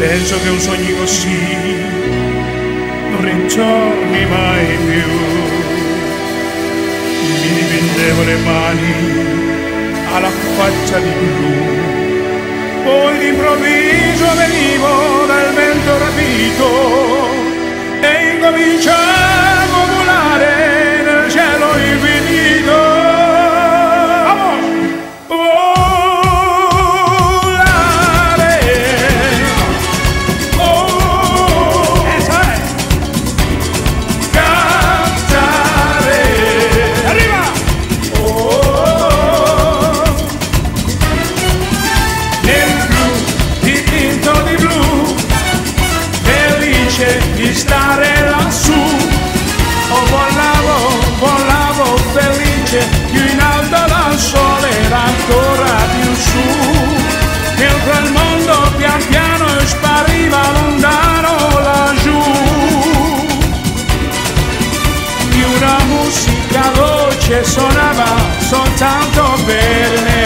Penso che un sogno così non ritorni mai più. Mi dipendevo le mani alla faccia di blu, poi d'improvviso venivo dal vento rapito e incominciavo a volare nel cielo infinito. Di stare lassù, oh volavo felice, più in alto dal sole era ancora più su, mentre il mondo pian piano spariva lontano laggiù, di una musica dolce suonava soltanto per me.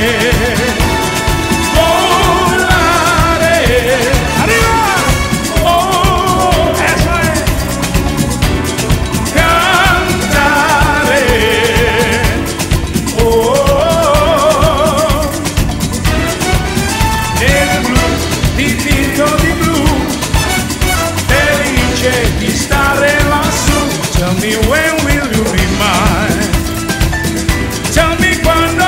Tell me when will you be mine? Tell me quando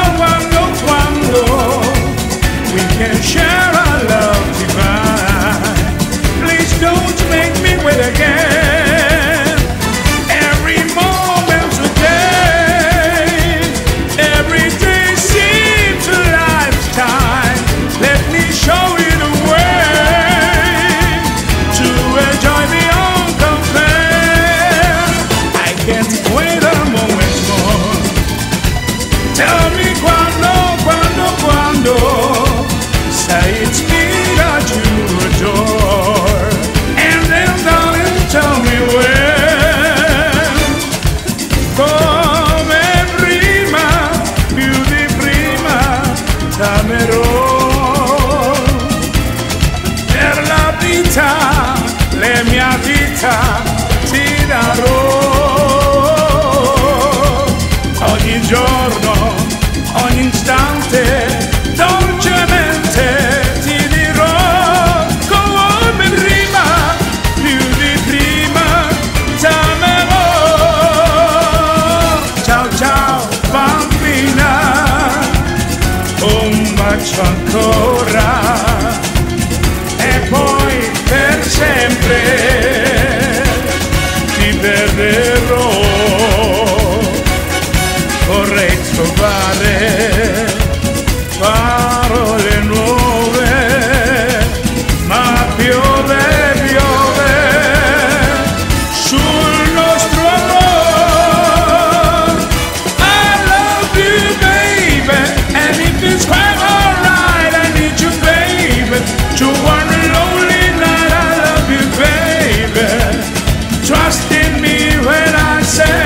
we can share our love divine. Please don't make me wait again. Every moment today, every day seems a lifetime. Let me show you the way to enjoy the can't wait a moment more. Tell me quando say it's me that you adore. And then darling, tell me when. Come prima, più di prima, t'amerò. Per la vita, la mia vita, ti darò. Ogni giorno, ogni istante, dolcemente ti dirò come prima, più di prima, t'amerò. Ciao ciao bambina, un bacio ancora e poi per sempre ti perderò. Vorrei trovare parole nuove, ma piove sul nostro amor. I love you baby, and if it's quite alright, I need you baby, to one lonely night. I love you baby, trust in me when I say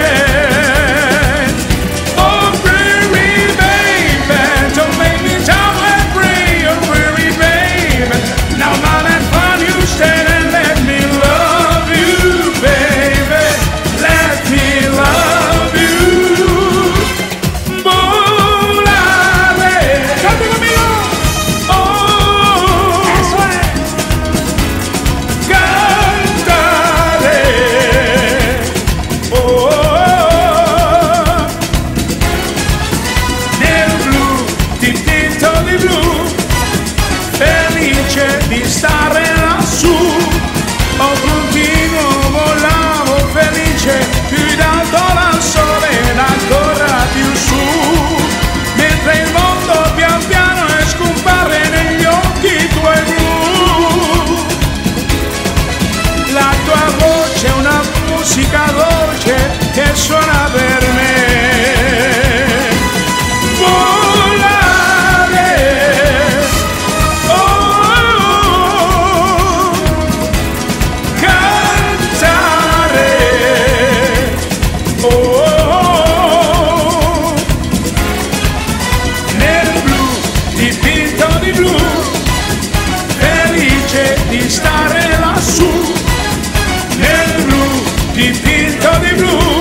di stare lassù, oh continuo, volavo felice, più in alto dal sole ed ancora più su, mentre il mondo pian piano scompare negli occhi tuoi blu. La tua voce è una musica dolce che suona per me. Volare, oh, dipinto di blu.